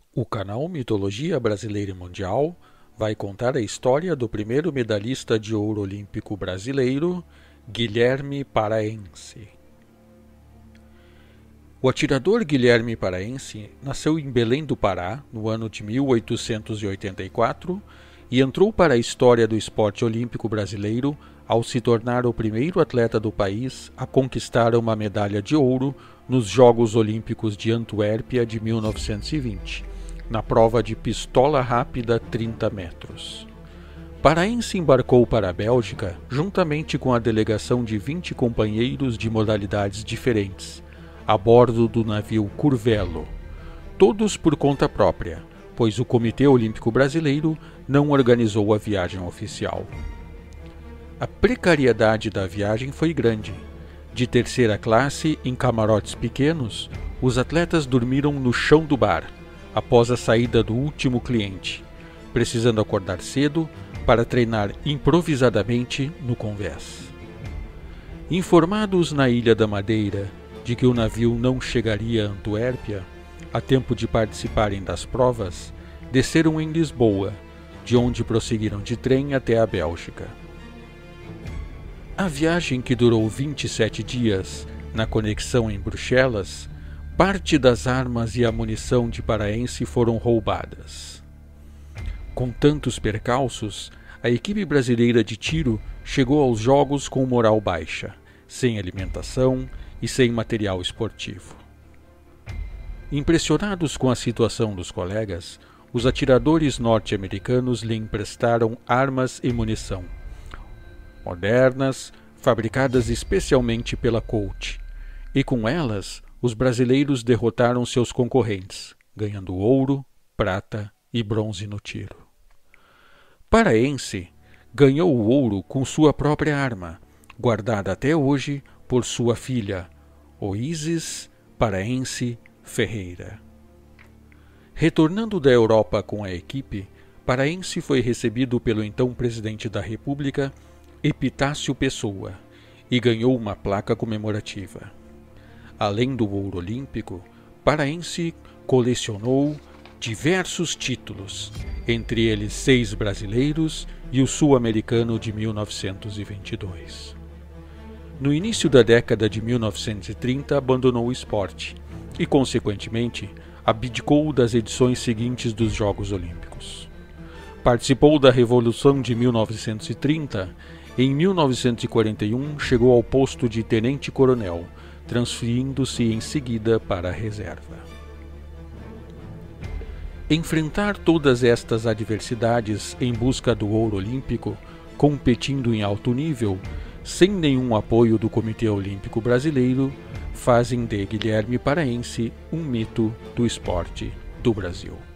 O canal Mitologia Brasileira e Mundial vai contar a história do primeiro medalhista de ouro olímpico brasileiro, Guilherme Paraense. O atirador Guilherme Paraense nasceu em Belém do Pará, no ano de 1884, e entrou para a história do esporte olímpico brasileiro ao se tornar o primeiro atleta do país a conquistar uma medalha de ouro nos Jogos Olímpicos de Antuérpia de 1920, na prova de pistola rápida 30 metros. Paraense embarcou para a Bélgica juntamente com a delegação de 20 companheiros de modalidades diferentes, a bordo do navio Curvelo, todos por conta própria, pois o Comitê Olímpico Brasileiro não organizou a viagem oficial. A precariedade da viagem foi grande. De terceira classe, em camarotes pequenos, os atletas dormiram no chão do bar, após a saída do último cliente, precisando acordar cedo para treinar improvisadamente no convés. Informados na Ilha da Madeira de que o navio não chegaria a Antuérpia a tempo de participarem das provas, desceram em Lisboa, de onde prosseguiram de trem até a Bélgica. A viagem, que durou 27 dias, na conexão em Bruxelas, parte das armas e a munição de Paraense foram roubadas. Com tantos percalços, a equipe brasileira de tiro chegou aos Jogos com moral baixa, sem alimentação e sem material esportivo. Impressionados com a situação dos colegas, os atiradores norte-americanos lhe emprestaram armas e munição modernas, fabricadas especialmente pela Colt, e com elas os brasileiros derrotaram seus concorrentes, ganhando ouro, prata e bronze no tiro. Paraense ganhou o ouro com sua própria arma, guardada até hoje por sua filha, Oísis Paraense Ferreira. Retornando da Europa com a equipe, Paraense foi recebido pelo então presidente da República, Epitácio Pessoa, e ganhou uma placa comemorativa. Além do ouro olímpico, Paraense colecionou diversos títulos, entre eles 6 brasileiros e o sul-americano de 1922. No início da década de 1930, abandonou o esporte e, consequentemente, abdicou das edições seguintes dos Jogos Olímpicos. Participou da Revolução de 1930 e, em 1941, chegou ao posto de tenente-coronel, transferindo-se em seguida para a reserva. Enfrentar todas estas adversidades em busca do ouro olímpico, competindo em alto nível, sem nenhum apoio do Comitê Olímpico Brasileiro, fazem de Guilherme Paraense um mito do esporte do Brasil.